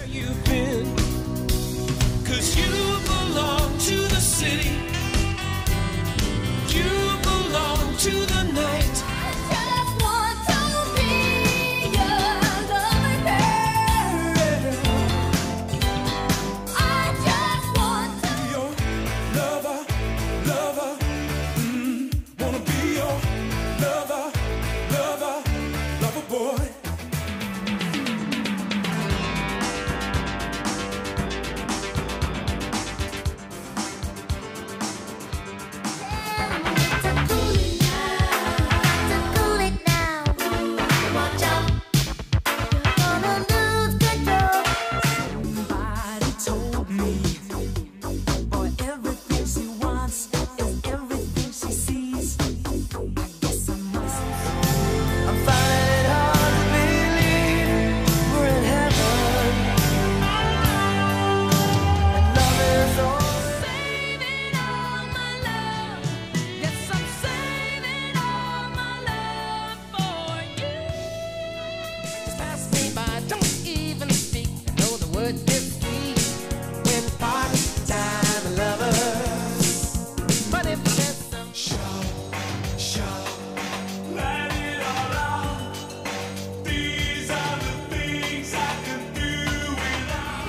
You've been, 'cause you belong to the city. You belong to the night. I just want to be your lover, girl. I just want to Be your lover, lover. Wanna be your lover, lover, lover boy. cool it now. Watch out, gonna lose control. Somebody told me, boy, everything she wants is everything she sees. I guess I must. I'm finding it hard to believe we're in heaven, and love is all. Saving all my love. Yes, I'm saving all my love for you. Just pass me by, don't even speak. I know the word is sweet when party time lovers. But if there's some Let it all out. These are the things I can do without.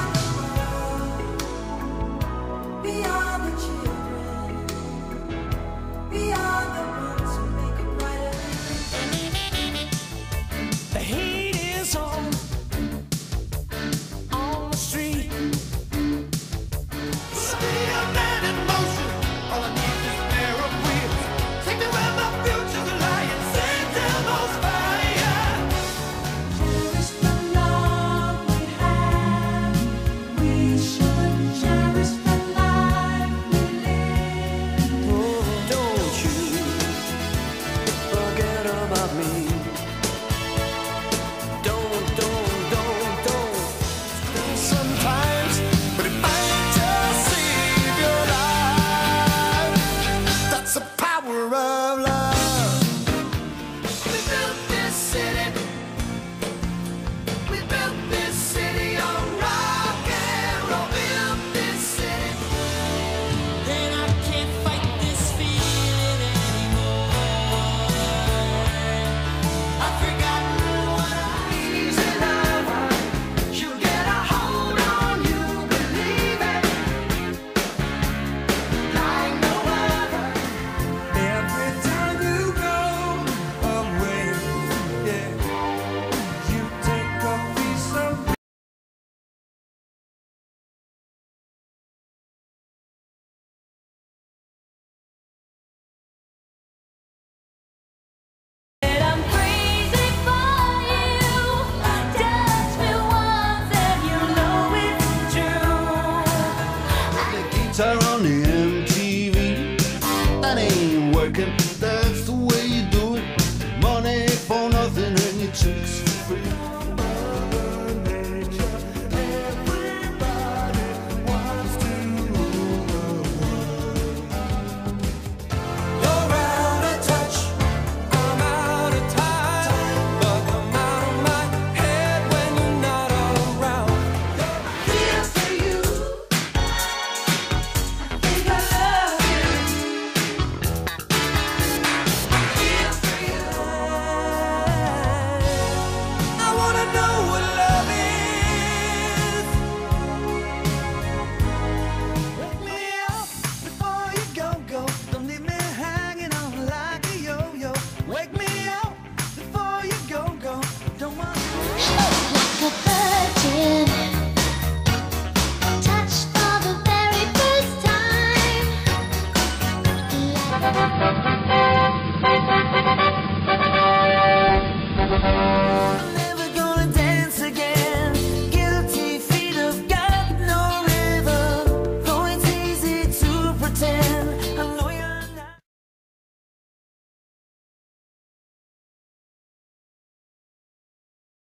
We are the children. We are the ones who make a brighter The heat is on the street. Be a man in motion. All I need is a pair of wheels. Take me where my future's lying. Set them on fire. cherish the love we have. We should cherish the life we live. Don't you forget about me.